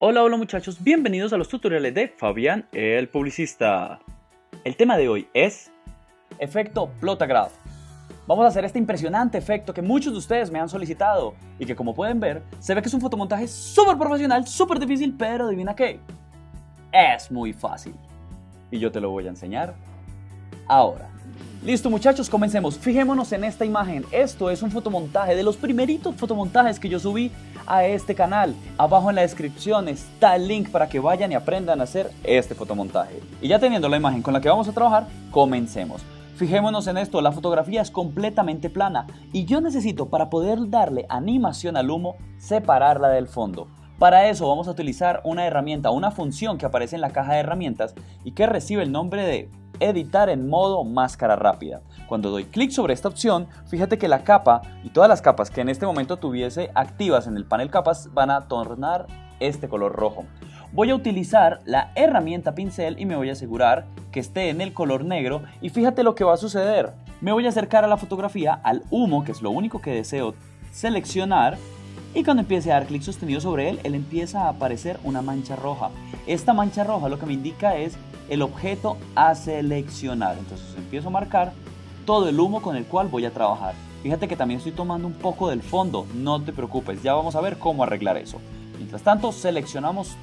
Hola muchachos, bienvenidos a los tutoriales de Fabián el Publicista. El tema de hoy es efecto Plotograph. Vamos a hacer este impresionante efecto que muchos de ustedes me han solicitado y que, como pueden ver, se ve que es un fotomontaje súper profesional, súper difícil, pero adivina qué, es muy fácil. Y yo te lo voy a enseñar ahora. Listo muchachos, comencemos. Fijémonos en esta imagen. Esto es un fotomontaje de los primeritos fotomontajes que yo subí a este canal. Abajo en la descripción está el link para que vayan y aprendan a hacer este fotomontaje. Y ya teniendo la imagen con la que vamos a trabajar, comencemos. Fijémonos en esto, la fotografía es completamente plana y yo necesito, para poder darle animación al humo, separarla del fondo. Para eso vamos a utilizar una herramienta, una función que aparece en la caja de herramientas y que recibe el nombre de editar en modo máscara rápida. Cuando doy clic sobre esta opción, fíjate que la capa y todas las capas que en este momento tuviese activas en el panel capas van a tornar este color rojo. Voy a utilizar la herramienta pincel y me voy a asegurar que esté en el color negro y fíjate lo que va a suceder. Me voy a acercar a la fotografía, al humo, que es lo único que deseo seleccionar, y cuando empiece a dar clic sostenido sobre él empieza a aparecer una mancha roja. Esta mancha roja lo que me indica es el objeto a seleccionar. Entonces empiezo a marcar todo el humo con el cual voy a trabajar. Fíjate que también estoy tomando un poco del fondo, no te preocupes, ya vamos a ver cómo arreglar eso. Mientras tanto seleccionamos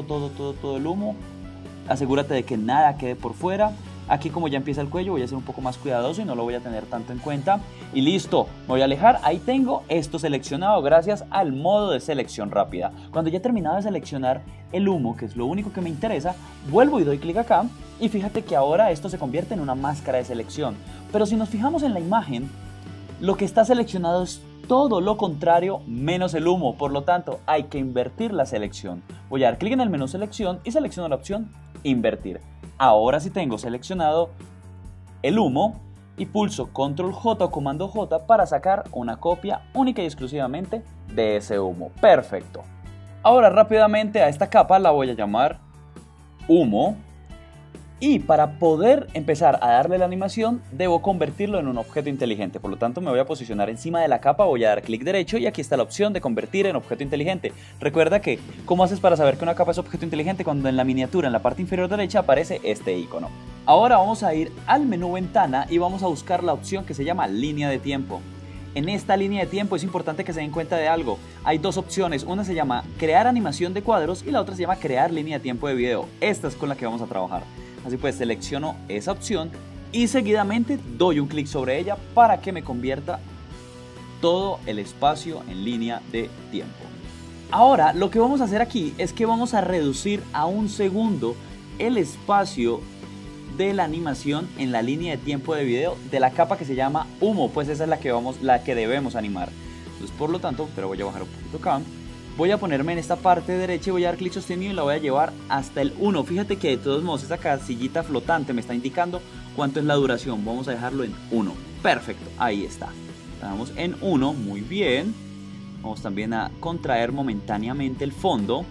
todo el humo. Asegúrate de que nada quede por fuera. Aquí, como ya empieza el cuello, voy a ser un poco más cuidadoso y no lo voy a tener tanto en cuenta. Y listo, me voy a alejar. Ahí tengo esto seleccionado gracias al modo de selección rápida. Cuando ya he terminado de seleccionar el humo, que es lo único que me interesa, vuelvo y doy clic acá. Y fíjate que ahora esto se convierte en una máscara de selección. Pero si nos fijamos en la imagen, lo que está seleccionado es todo lo contrario menos el humo. Por lo tanto, hay que invertir la selección. Voy a dar clic en el menú selección y selecciono la opción invertir. Ahora sí tengo seleccionado el humo y pulso Control J o Comando J para sacar una copia única y exclusivamente de ese humo. Perfecto. Ahora rápidamente a esta capa la voy a llamar humo. Y para poder empezar a darle la animación, debo convertirlo en un objeto inteligente. Por lo tanto, me voy a posicionar encima de la capa, voy a dar clic derecho y aquí está la opción de convertir en objeto inteligente. Recuerda que, ¿cómo haces para saber que una capa es objeto inteligente? Cuando en la miniatura, en la parte inferior derecha, aparece este icono. Ahora vamos a ir al menú ventana y vamos a buscar la opción que se llama línea de tiempo. En esta línea de tiempo es importante que se den cuenta de algo. Hay dos opciones, una se llama crear animación de cuadros y la otra se llama crear línea de tiempo de video. Esta es con la que vamos a trabajar. Así pues selecciono esa opción y seguidamente doy un clic sobre ella para que me convierta todo el espacio en línea de tiempo. Ahora lo que vamos a hacer aquí es que vamos a reducir a 1 segundo el espacio de la animación en la línea de tiempo de video de la capa que se llama humo, pues esa es la que debemos animar. Entonces, por lo tanto, pero voy a bajar un poquito acá. Voy a ponerme en esta parte derecha y voy a dar clic sostenido y la voy a llevar hasta el 1. Fíjate que de todos modos esa casillita flotante me está indicando cuánto es la duración. Vamos a dejarlo en 1. Perfecto, ahí está. Estamos en 1, muy bien. Vamos también a contraer momentáneamente el fondo.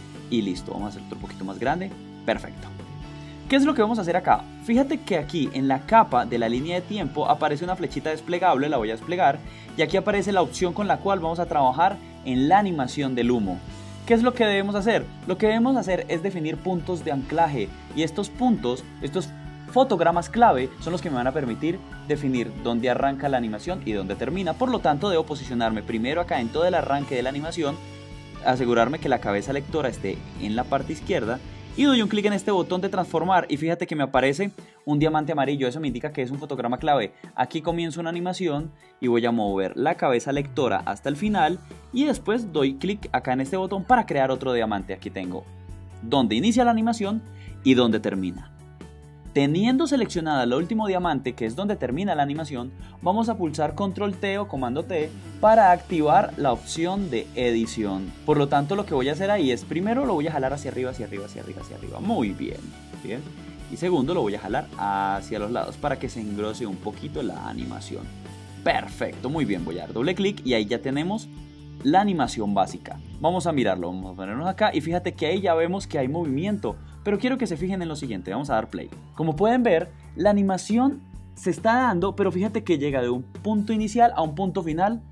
Y listo, vamos a hacer otro poquito más grande. Perfecto. ¿Qué es lo que vamos a hacer acá? Fíjate que aquí en la capa de la línea de tiempo aparece una flechita desplegable, la voy a desplegar. Y aquí aparece la opción con la cual vamos a trabajar en la animación del humo. ¿Qué es lo que debemos hacer? Lo que debemos hacer es definir puntos de anclaje y estos puntos, estos fotogramas clave son los que me van a permitir definir dónde arranca la animación y dónde termina. Por lo tanto, debo posicionarme primero acá en todo el arranque de la animación, asegurarme que la cabeza lectora esté en la parte izquierda y doy un clic en este botón de transformar y fíjate que me aparece un diamante amarillo. Eso me indica que es un fotograma clave. Aquí comienzo una animación y voy a mover la cabeza lectora hasta el final y después doy clic acá en este botón para crear otro diamante. Aquí tengo donde inicia la animación y donde termina. Teniendo seleccionada el último diamante, que es donde termina la animación, vamos a pulsar Control T o Comando T para activar la opción de edición. Por lo tanto, lo que voy a hacer ahí es, primero lo voy a jalar hacia arriba, hacia arriba, hacia arriba, hacia arriba. Muy bien, bien. Y segundo, lo voy a jalar hacia los lados para que se engrose un poquito la animación. Perfecto, muy bien. Voy a dar doble clic y ahí ya tenemos la animación básica. Vamos a mirarlo, vamos a ponernos acá y fíjate que ahí ya vemos que hay movimiento. Pero quiero que se fijen en lo siguiente, vamos a dar play. Como pueden ver, la animación se está dando, pero fíjate que llega de un punto inicial a un punto final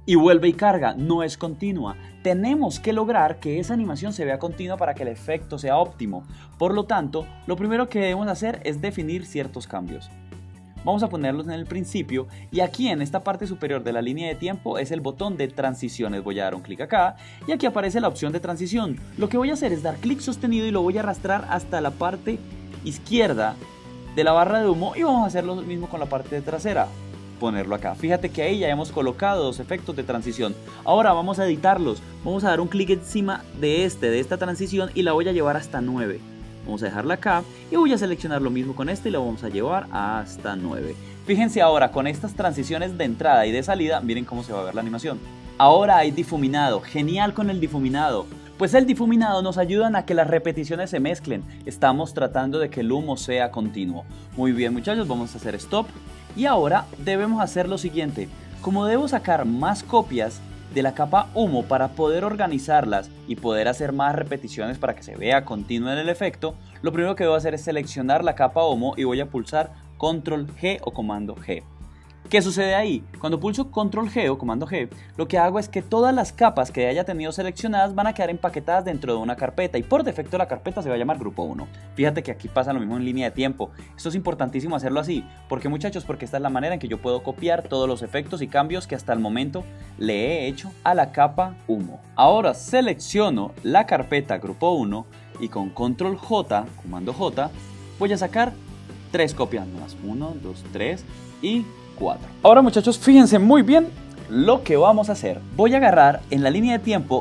y vuelve y carga, no es continua. Tenemos que lograr que esa animación se vea continua para que el efecto sea óptimo. Por lo tanto, lo primero que debemos hacer es definir ciertos cambios. Vamos a ponerlos en el principio y aquí en esta parte superior de la línea de tiempo es el botón de transiciones. Voy a dar un clic acá y aquí aparece la opción de transición. Lo que voy a hacer es dar clic sostenido y lo voy a arrastrar hasta la parte izquierda de la barra de humo y vamos a hacer lo mismo con la parte trasera. Ponerlo acá. Fíjate que ahí ya hemos colocado dos efectos de transición. Ahora vamos a editarlos. Vamos a dar un clic encima de esta transición y la voy a llevar hasta 9. Vamos a dejarla acá y voy a seleccionar lo mismo con este y lo vamos a llevar hasta 9. Fíjense ahora con estas transiciones de entrada y de salida, miren cómo se va a ver la animación. Ahora hay difuminado, genial con el difuminado. Pues el difuminado nos ayuda a que las repeticiones se mezclen. Estamos tratando de que el humo sea continuo. Muy bien muchachos, vamos a hacer stop. Y ahora debemos hacer lo siguiente. Como debo sacar más copias de la capa humo para poder organizarlas y poder hacer más repeticiones para que se vea continuo en el efecto, lo primero que debo hacer es seleccionar la capa humo y voy a pulsar Control G o Comando G. ¿Qué sucede ahí? Cuando pulso Control G o Comando G, lo que hago es que todas las capas que haya tenido seleccionadas van a quedar empaquetadas dentro de una carpeta y por defecto la carpeta se va a llamar Grupo 1. Fíjate que aquí pasa lo mismo en línea de tiempo. Esto es importantísimo hacerlo así. ¿Por qué muchachos? Porque esta es la manera en que yo puedo copiar todos los efectos y cambios que hasta el momento le he hecho a la capa humo. Ahora selecciono la carpeta Grupo 1 y con Control J, Comando J, voy a sacar 3 copias más. 1, 2, 3 y 4. Ahora muchachos, fíjense muy bien lo que vamos a hacer. Voy a agarrar en la línea de tiempo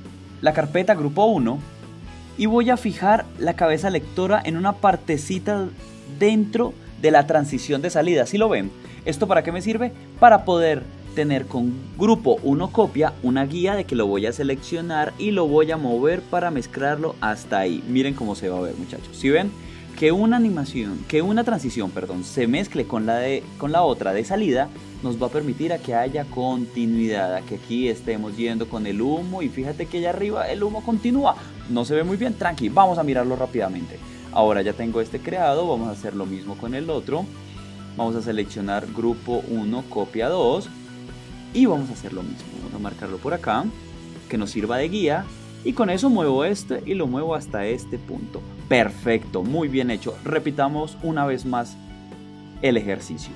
la carpeta Grupo 1 y voy a fijar la cabeza lectora en una partecita dentro de la transición de salida. ¿Sí lo ven? ¿Esto para qué me sirve? Para poder tener con Grupo 1 copia una guía de que lo voy a seleccionar y lo voy a mover para mezclarlo hasta ahí. Miren cómo se va a ver muchachos. ¿Sí ven? Que una transición, se mezcle con la otra de salida nos va a permitir a que haya continuidad, a que aquí estemos yendo con el humo y fíjate que allá arriba el humo continúa. No se ve muy bien, tranqui, vamos a mirarlo rápidamente. Ahora ya tengo este creado, vamos a hacer lo mismo con el otro. Vamos a seleccionar Grupo 1, copia 2 y vamos a hacer lo mismo. Vamos a marcarlo por acá, que nos sirva de guía. Y con eso muevo este y lo muevo hasta este punto. Perfecto, muy bien hecho. Repitamos una vez más el ejercicio.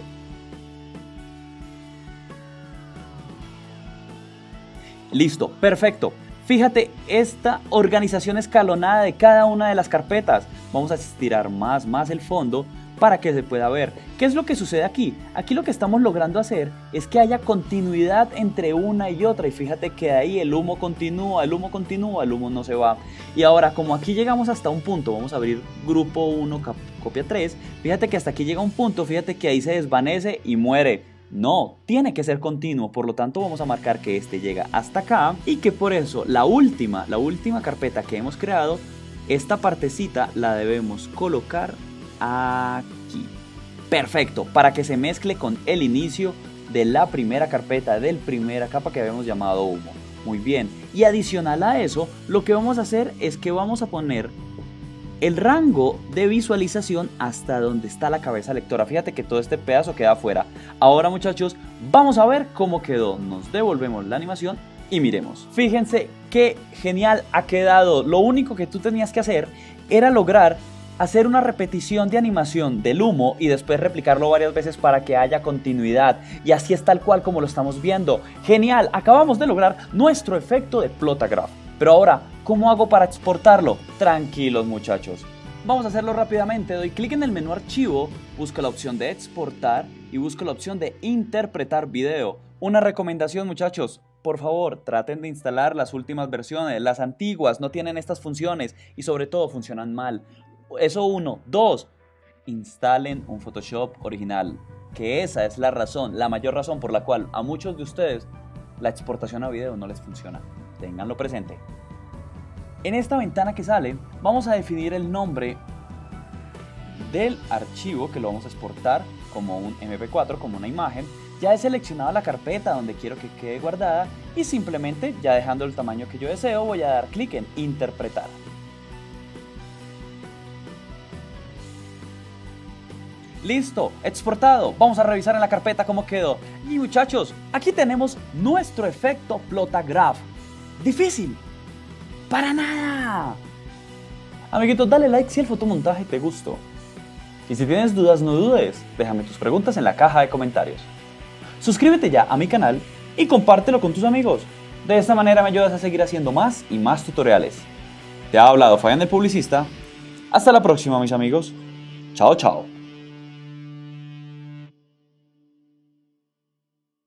Listo, perfecto. Fíjate esta organización escalonada de cada una de las carpetas. Vamos a estirar más el fondo para que se pueda ver. ¿Qué es lo que sucede aquí? Aquí lo que estamos logrando hacer es que haya continuidad entre una y otra y fíjate que ahí el humo continúa, el humo no se va. Y ahora como aquí llegamos hasta un punto, vamos a abrir Grupo 1, copia 3, fíjate que hasta aquí llega un punto, fíjate que ahí se desvanece y muere. No, tiene que ser continuo, por lo tanto vamos a marcar que este llega hasta acá y que por eso la última carpeta que hemos creado, esta partecita la debemos colocar aquí. Perfecto, para que se mezcle con el inicio de la primera carpeta, de la primera capa que habíamos llamado humo. Muy bien, y adicional a eso, lo que vamos a hacer es que vamos a poner el rango de visualización hasta donde está la cabeza lectora. Fíjate que todo este pedazo queda afuera. Ahora muchachos, vamos a ver cómo quedó. Nos devolvemos la animación y miremos. Fíjense qué genial ha quedado. Lo único que tú tenías que hacer era lograr hacer una repetición de animación del humo y después replicarlo varias veces para que haya continuidad. Y así es tal cual como lo estamos viendo. Genial, acabamos de lograr nuestro efecto de Plotograph. Pero ahora, ¿cómo hago para exportarlo? Tranquilos muchachos. Vamos a hacerlo rápidamente. Doy clic en el menú archivo, busco la opción de exportar y busco la opción de interpretar video. Una recomendación muchachos. Por favor, traten de instalar las últimas versiones. Las antiguas no tienen estas funciones y sobre todo funcionan mal. Eso uno. Dos, instalen un Photoshop original, que esa es la razón, la mayor razón por la cual a muchos de ustedes la exportación a video no les funciona. Ténganlo presente. En esta ventana que sale, vamos a definir el nombre del archivo que lo vamos a exportar como un MP4, como una imagen. Ya he seleccionado la carpeta donde quiero que quede guardada y simplemente, ya dejando el tamaño que yo deseo, voy a dar clic en interpretar. Listo, exportado. Vamos a revisar en la carpeta cómo quedó. Y muchachos, aquí tenemos nuestro efecto Plotagraph. Difícil. Para nada. Amiguitos, dale like si el fotomontaje te gustó. Y si tienes dudas, no dudes. Déjame tus preguntas en la caja de comentarios. Suscríbete ya a mi canal y compártelo con tus amigos. De esta manera me ayudas a seguir haciendo más y más tutoriales. Te ha hablado Fabián el Publicista. Hasta la próxima, mis amigos. Chao, chao.